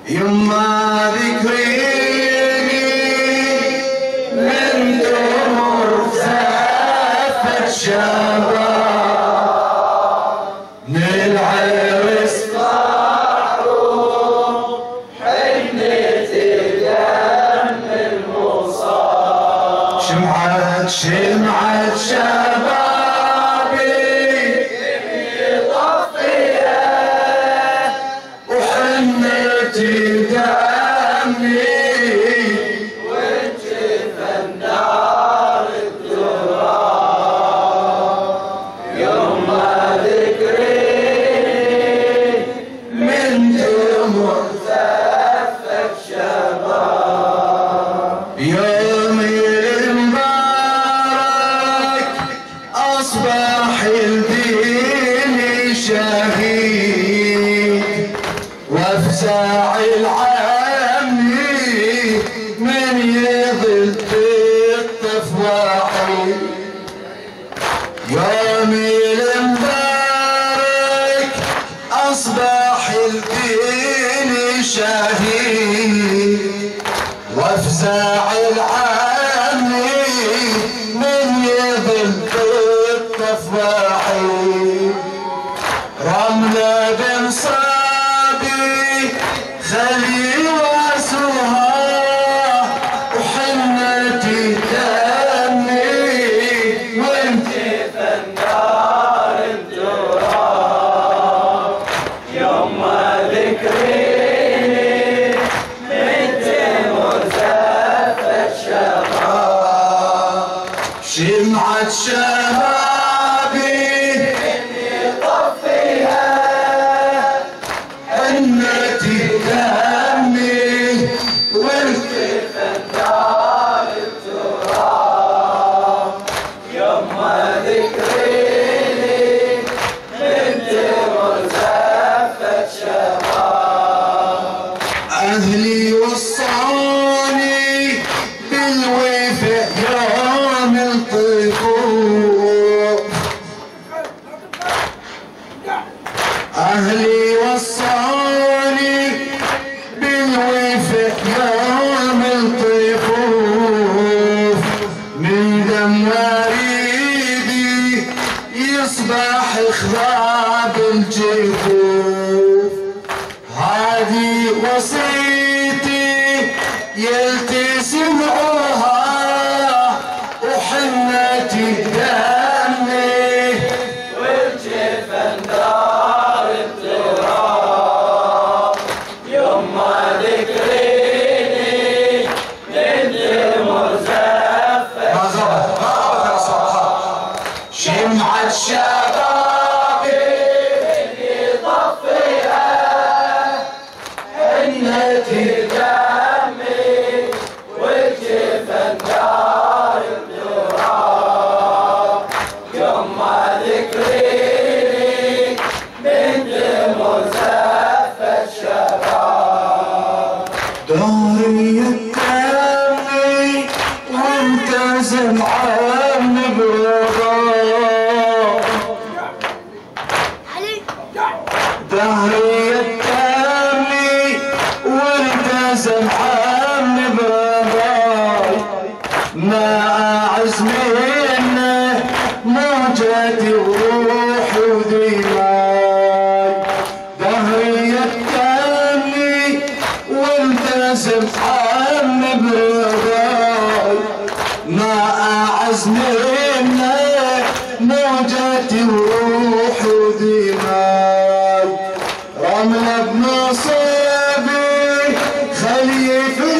يما ذكريني من تمر زفت شباب نلعب شمعة شبابي يطفيها وحنتي دمي وانجف النار التراب يوم ذكري من دموع زفت شباب يومي أصبح الدين شهيد وافزع العمي من يظل بالطف وحيد يومي المبارك أصبح الدين شهيد وافزع العمي من يظل وحيد رملة بن صابي خليل وسهى وحنتي دمي وانجف النار التراب يوم ذكريني من تمر زفت شباب شمعة شباب أهلي وصاني بالوفاء يوم الطفوف أهلي وصاني بالوفاء يوم الطفوف من دم وريدي يصبح خضاب الجفوف هذه وصيتي يلتزموها وحنتي دمي والجف النار التراب يوم ذكريني من دموع زفت شمعة شبابي اللي طفيها حنتي دمي والجف النار التراب يوم ذكريني من دموع زفت شباب داري الدمي والتزم عني برضا دهري الدمي والتزم عني برضاي ما أعز منه موجتي وروحي ودماي دهري الدمي والتزم عني برضاي ما أعز منه موجتي وروحي ودماي رملة بنصيبي خليفة